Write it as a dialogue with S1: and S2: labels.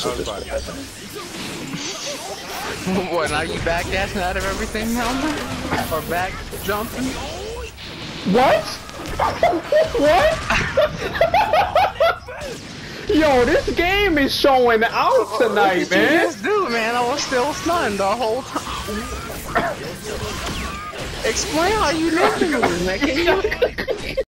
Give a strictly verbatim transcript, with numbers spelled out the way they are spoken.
S1: at this point.
S2: What, now you backdashing out of everything now? Or back jumping?
S1: What? What? Yo, this game is showing out tonight,
S2: What did you
S1: man.
S2: just do, man? I was still stunned the whole time. Explain how you know me, man. Can you